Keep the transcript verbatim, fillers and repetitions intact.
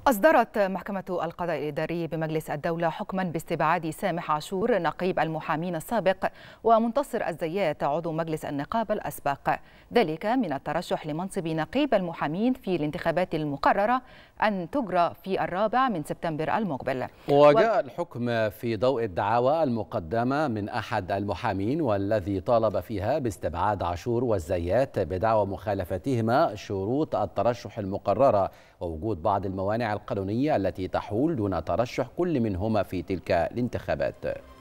أصدرت محكمة القضاء الإداري بمجلس الدولة حكما باستبعاد سامح عاشور نقيب المحامين السابق ومنتصر الزيات عضو مجلس النقابة الأسبق، ذلك من الترشح لمنصب نقيب المحامين في الانتخابات المقررة أن تجرى في الرابع من سبتمبر المقبل. وجاء الحكم في ضوء الدعاوى المقدمة من أحد المحامين والذي طالب فيها باستبعاد عاشور والزيات بدعوى مخالفتهما شروط الترشح المقررة ووجود بعض الموانع القانونية التي تحول دون ترشح كل منهما في تلك الانتخابات.